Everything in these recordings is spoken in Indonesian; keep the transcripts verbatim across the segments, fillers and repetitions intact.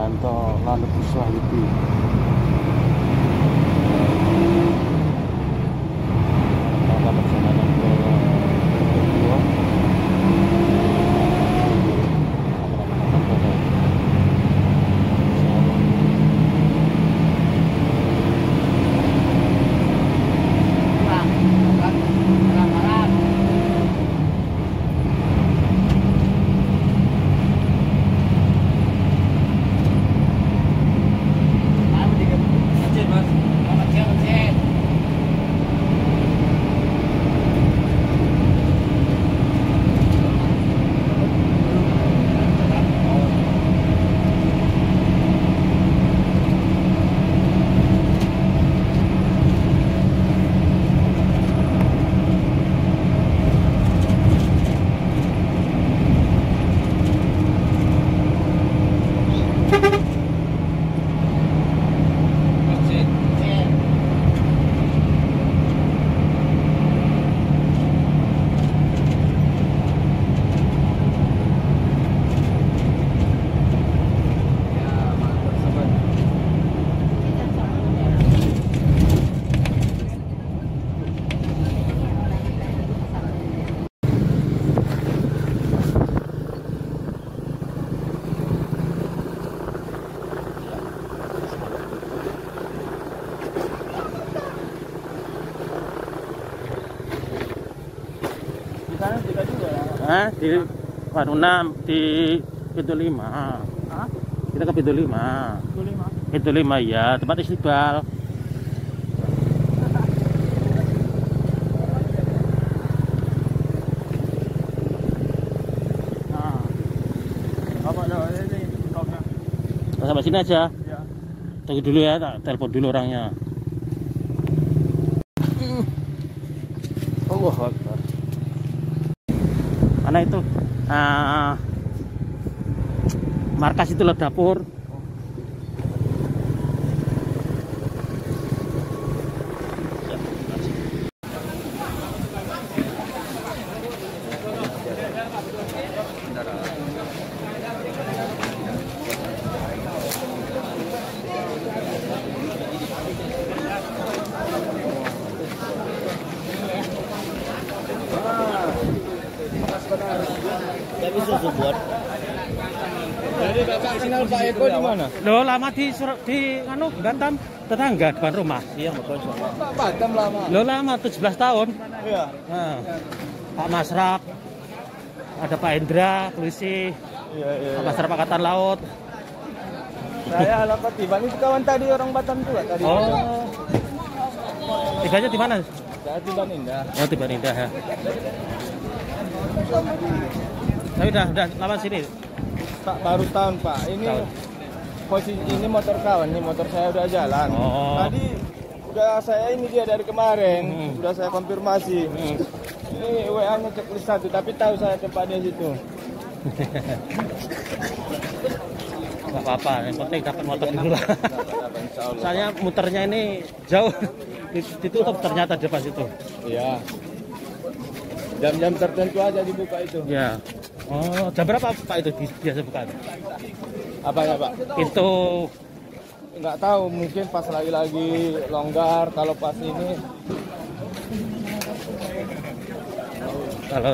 Sugianto lan Gus Wahyudi. Kita perjalanan ke Tokyo. Hah? Di Waruna di pintu lima. Hah? Kita ke pintu lima. Pintu lima. Pintu lima ya, tempat Istiqbal. Nah. Apa ini stopnya? Sampai sini aja. Iya. Tunggu dulu ya, tak telepon dulu orangnya. Allah Akbar. Mana itu uh, markas itu loh, dapur. Tapi susu buat. Jadi Bapak sinyal Pak Eko di mana? Loh, lama di Sur di anu Batam, tetangga depan rumah. Iya, Bapak. Pak Batam lama. Loh, lama tujuh belas tahun. Iya. Nah, Pak Masrap, ada Pak Indra, polisi. Iya, iya. Pak Masrap Angkatan Laut. Saya alamat Tiban itu kawan tadi orang Batam juga tadi. Oh. Tiganya di mana? Saya Tiban Indah. Oh, Tiban Indah ya. Tapi udah udah lama sini. Pak baru tahun Pak. Ini Tahun. posisi ini motor kawan, ini motor saya udah jalan. Oh. Tadi udah saya ini dia dari kemarin, Hmm. udah saya konfirmasi. Hmm. Ini W A-nya checklist satu, tapi tahu saya tempatnya situ. Gak apa-apa, yang penting dapat motor dulu lah. Insya Allah. Soalnya muternya ini jauh, ditutup ternyata di depan situ. Iya. Jam-jam tertentu aja dibuka itu. Ya. Oh, jam berapa Pak itu biasa buka? Apa ya Pak? Itu Nggak tahu, mungkin pas lagi-lagi longgar, kalau pas ini. kalau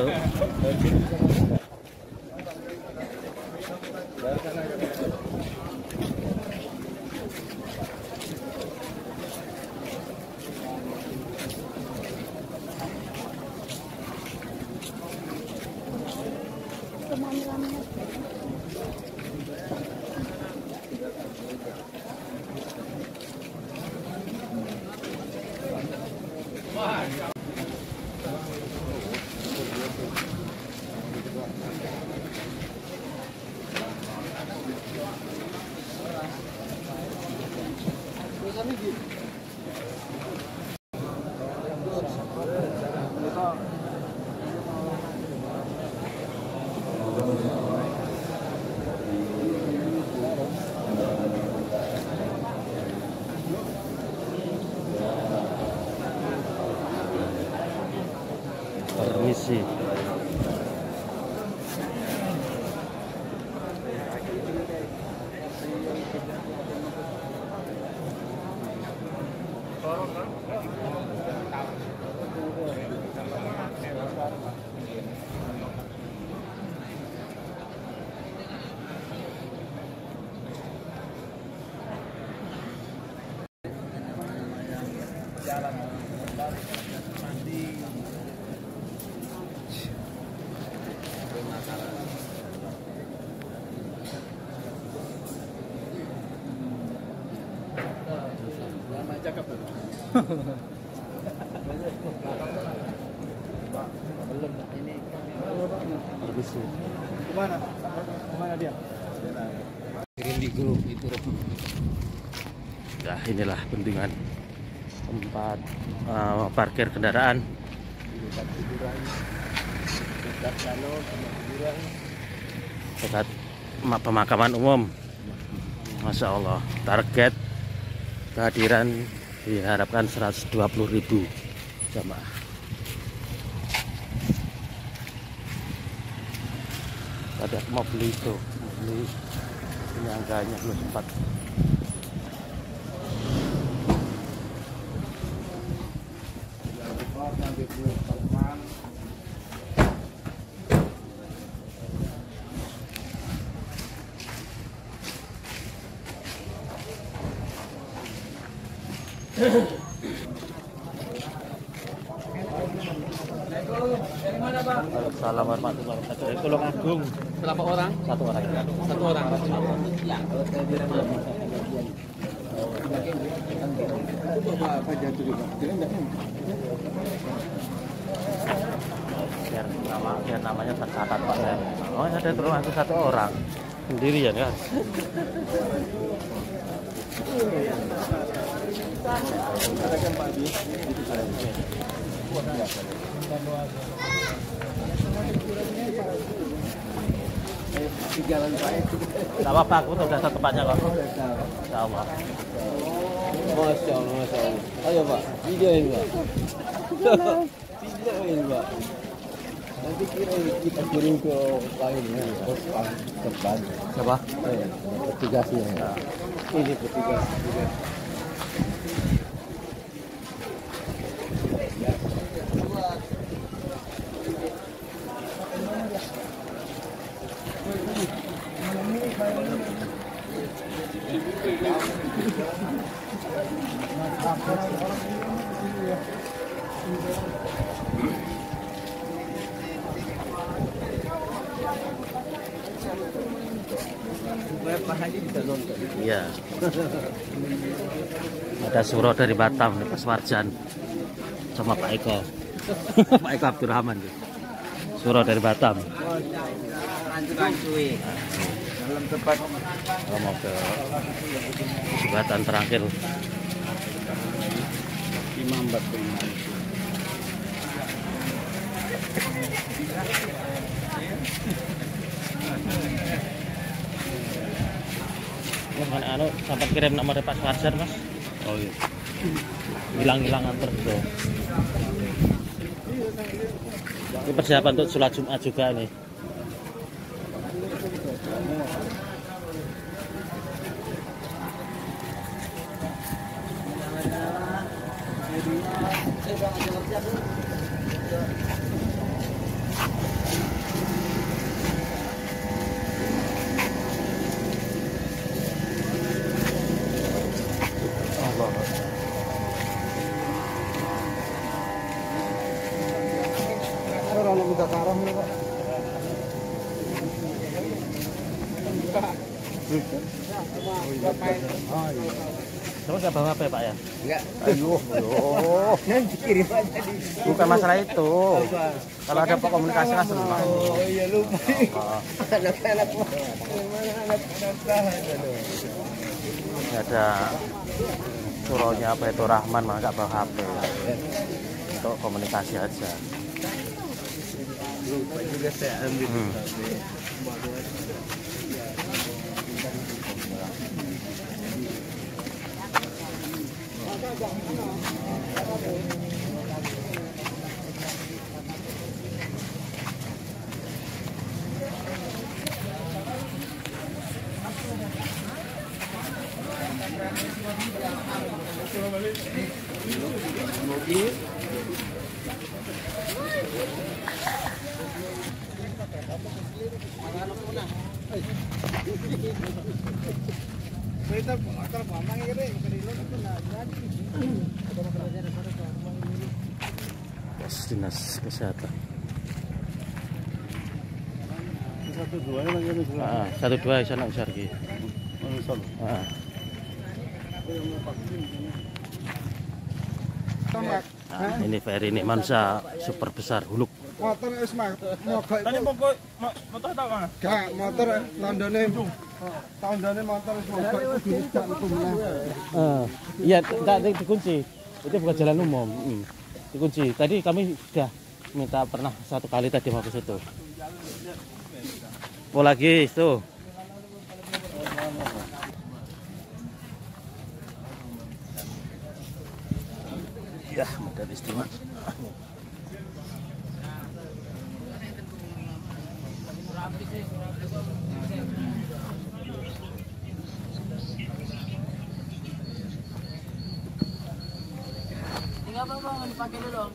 permisi. Habis sih. Kemana? Kemana dia? Kirim di grup itu. Nah, inilah bendungan tempat uh, parkir kendaraan. Dekat pemakaman umum. Masya Allah, target kehadiran diharapkan seratus dua puluh ribu jamaah. Tadi aku mau beli itu, mau beli penyangganya belum sempat. Assalamualaikum warahmatullahi wabarakatuh. Dari Tulung Agung. Berapa orang? Satu orang. Satu orang. Biar nama, biar namanya tercatat Pak ya. Oh, ada Tulung Agung satu orang sendirian kan? Ada kan Pak Di? Di jalan saya. Gak apa-apa, aku udah satu tempatnya kok. Insya Allah. Masya Allah, Masya Allah. Ayo Pak, videoin Pak. Videoin Pak. Nanti kira kita kirim ke lainnya, ke depan. Siapa? Eh, petugasnya. Ini petugas. petugas. Pak Haji bisa nonton. Iya. Ada surau dari Batam nih, Pak Warjan sama Pak Eko. Pak Eko Abdurrahman. Surau dari Batam. Rancu-rancuin. Dalam tempat. Kalau mau ke jembatan terakhir Imam Batu Imam. Mana anu sempat kirim nomor Pak Warjan Mas. Oh iya. Hilang-hilangan terus tuh. Ini persiapan untuk sholat Jumat juga nih. Orang minta karam nih Pak. Kamu nggak bawa H P Pak ya? Enggak. Aduh, aduh. Nanti kirim aja di. Bukan masalah itu. Kalau ada komunikasi langsung mau. Oh iya lupa. Oh. Anak-anak mana anak-anak tahan. Ini ada suraunya apa itu Rahman, mah nggak bawa H P ya. Untuk komunikasi aja. Lupa juga saya ambil. Hmm. Pos dinas kesehatan. Satu dua lagi ada dua. Ah, satu dua sana besar ki. Misal. Ah. Nah, ini Ferry ini manusia super besar huluk. Motor wis mak. Mogok. Tadi pokok motor tak mana? Gak motor tandane. Tandane motor wis mogok iku dijak metu meneh. Eh, iya, enggak dikunci. Itu bukan jalan umum. Hmm. Dikunci. Tadi kami sudah minta pernah satu kali tadi mau ke situ. Oh lagi itu. Ya, modal istimewa. Tinggal apa bang, dipakai dulu.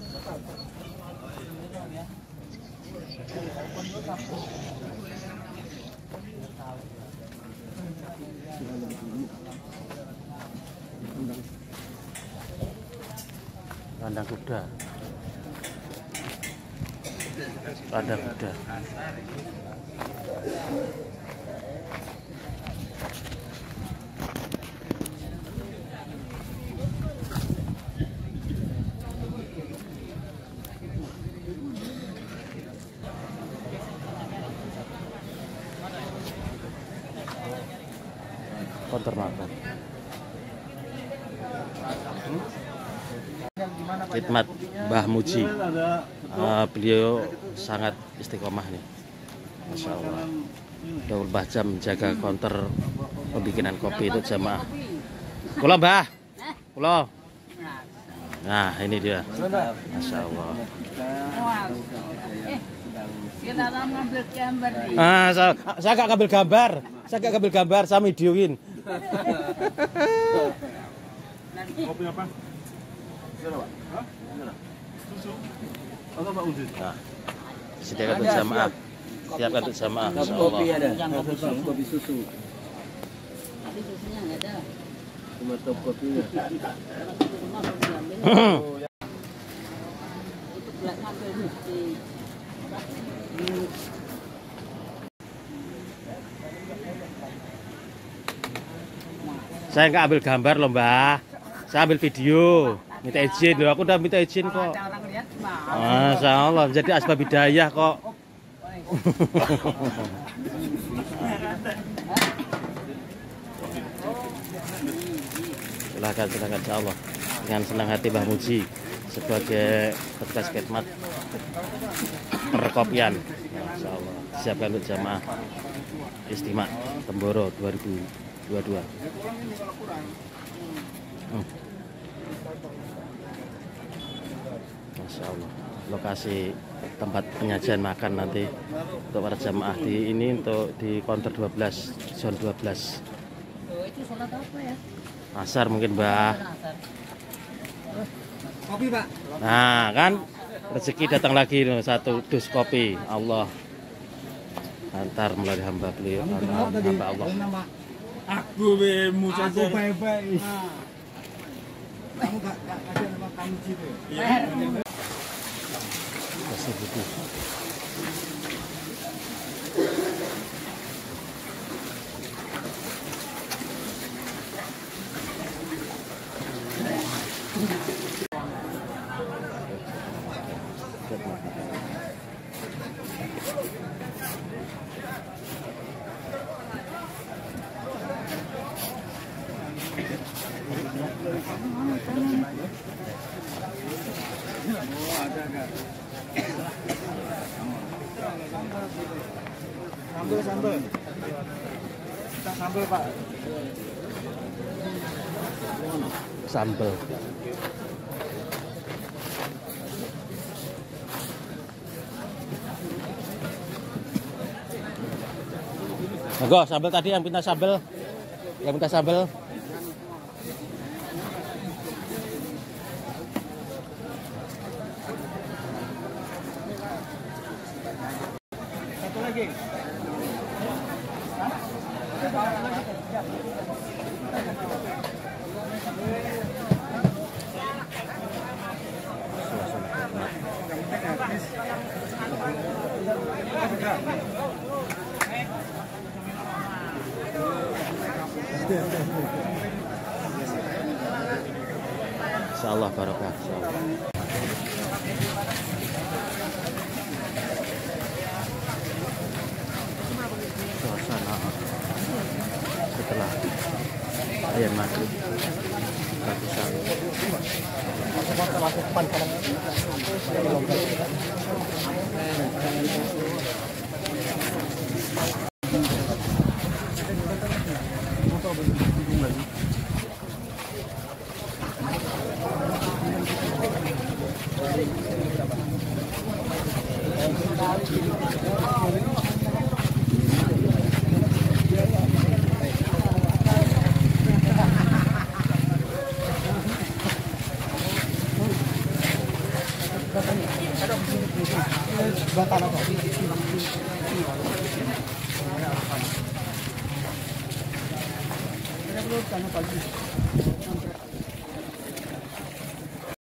Kandang kuda. Kandang kuda. Konter makan. Khidmat Mbah Muji. Uh, beliau sangat istiqomah nih, Masya Allah. dua puluh empat jam menjaga konter pembikinan kopi itu jamaah. Kulo Mbah, kulo. Nah ini dia, Masya Allah. Kita ngambil gambar nih. Ah, saya, saya gak ngambil gambar, saya gak ngambil gambar, saya videoin. Kopi apa? Atau Pak Udin? Nah, sediakan untuk jamaah, siapkan untuk jamaah, Masya Allah. Kopi ada. Kopi susu. Tapi susunya nggak ada. Cuma top kopinya. Itu belas ngambil mesti. Saya nggak ambil gambar loh Mbah, saya ambil video. Minta izin loh, aku udah minta izin kok. Ada orang lihat mah. Masya Allah, jadi asbab hidayah kok. Silakan, silakan Insya Allah. Dengan senang hati Mbah Muji sebagai petugas khidmat perkopian. Masya Allah. Siapkan untuk jamaah istimewa Temboro dua ribu dua puluh dua. Hmm. Masya Allah, lokasi tempat penyajian makan nanti untuk para jamaah di ini untuk di counter dua belas, zona dua belas. Oh, itu sholat apa ya? Asar mungkin Mbah. Kopi, Pak. Nah kan rezeki datang lagi loh, satu dus kopi. Allah antar melalui hamba beliau, hamba Allah. Aku be musa Aku baik-baik. Kamu gak ada nama kamu gitu. Kasih buku. Sambel, sambel. Kita sambel, Pak. Sambel. Monggo sambel tadi yang minta sambel. Yang minta sambel. Satu lagi. Insyaallah barokah. Insyaallah. Suasana setelah ayam maghrib bagusan.